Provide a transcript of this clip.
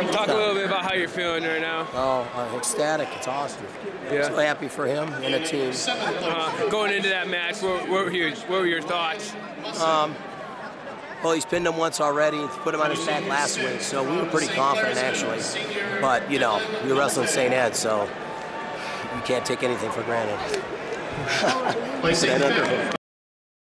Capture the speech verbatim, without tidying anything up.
Talk a little bit about how you're feeling right now. Oh, uh, ecstatic. It's awesome. Yeah. So happy for him and the team. Uh, going into that match, what, what, were your, what were your thoughts? Um, well, he's pinned him once already. He put him on his back last week, so we were pretty confident, actually. But, you know, you're wrestling Saint Ed, so you can't take anything for granted.